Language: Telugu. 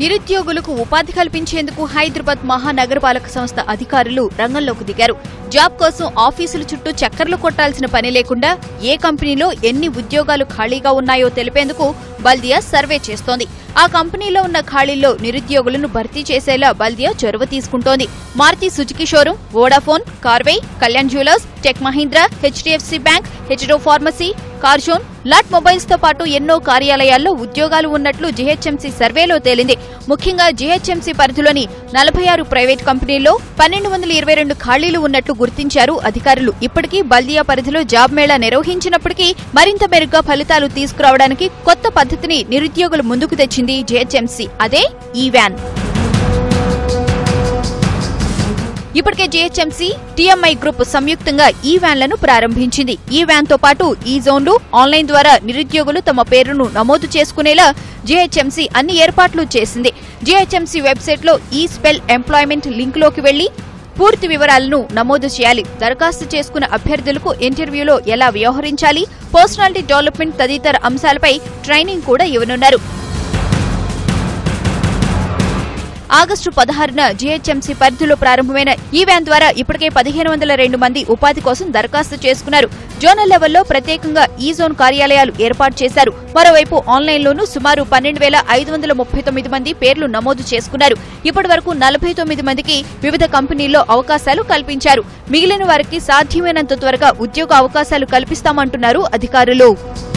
నిరుద్యోగులకు ఉపాధి కల్పించేందుకు హైదరాబాద్ మహానగరపాలక సంస్థ అధికారులు రంగంలోకి దిగారు. జాబ్ కోసం ఆఫీసుల చుట్టూ చక్కర్లు కొట్టాల్సిన పని లేకుండా ఏ కంపెనీలో ఎన్ని ఉద్యోగాలు ఖాళీగా ఉన్నాయో తెలిపేందుకు బల్దియా సర్వే చేస్తోంది. ఆ కంపెనీలో ఉన్న ఖాళీల్లో నిరుద్యోగులను భర్తీ చేసేలా బల్దియా చొరవ తీసుకుంటోంది. Maruti Suzuki showroom, Vodafone, Karvy, Kalyan jewellers, tech Mahindra, HDFC bank, హెచ్డో ఫార్మసీ, కార్జోన్, లాట్ మొబైల్స్ తో పాటు ఎన్నో కార్యాలయాల్లో ఉద్యోగాలు ఉన్నట్లు జీహెచ్ఎంసీ సర్వేలో తేలింది. ముఖ్యంగా జీహెచ్ఎంసీ పరిధిలోని 46 ప్రైవేట్ కంపెనీల్లో 1222 ఖాళీలు ఉన్నట్లు గుర్తించారు అధికారులు. ఇప్పటికీ బల్దియా పరిధిలో జాబ్ మేళా నిర్వహించినప్పటికీ మరింత మెరుగ్గా ఫలితాలు తీసుకురావడానికి కొత్త పద్ధతిని నిరుద్యోగులు ముందుకు తెచ్చింది జీహెచ్ఎంసీ. అదే ఈ వ్యాన్. ఇప్పటికే జీహెచ్ఎంసీ, టీఎంఐ గ్రూప్ సంయుక్తంగా ఈ వ్యాన్లను ప్రారంభించింది. ఈ వ్యాన్ తో పాటు ఈ జోన్లు, ఆన్లైన్ ద్వారా నిరుద్యోగులు తమ పేరును నమోదు చేసుకునేలా జీహెచ్ఎంసీ అన్ని ఏర్పాట్లు చేసింది. జీహెచ్ఎంసీ వెబ్సైట్ లో ఈ స్పెల్ ఎంప్లాయ్మెంట్ లింక్ లోకి వెళ్లి పూర్తి వివరాలను నమోదు చేయాలి. దరఖాస్తు చేసుకున్న అభ్యర్థులకు ఇంటర్వ్యూలో ఎలా వ్యవహరించాలి, పర్సనాలిటీ డెవలప్మెంట్ తదితర అంశాలపై ట్రైనింగ్ కూడా ఇవ్వనున్నారు. ఆగస్టు 16న జీహెచ్ఎంసీ పరిధిలో ప్రారంభమైన ఈ వ్యాన్ ద్వారా ఇప్పటికే 1502 మంది ఉపాధి కోసం దరఖాస్తు చేసుకున్నారు. జోనల్ లెవెల్లో ప్రత్యేకంగా ఈ జోన్ కార్యాలయాలు ఏర్పాటు చేశారు. మరోవైపు ఆన్లైన్లోనూ సుమారు 12,539 మంది పేర్లు నమోదు చేసుకున్నారు. ఇప్పటి వరకు 49 మందికి వివిధ కంపెనీల్లో అవకాశాలు కల్పించారు. మిగిలిన వారికి సాధ్యమైనంత త్వరగా ఉద్యోగ అవకాశాలు కల్పిస్తామంటున్నారు అధికారులు.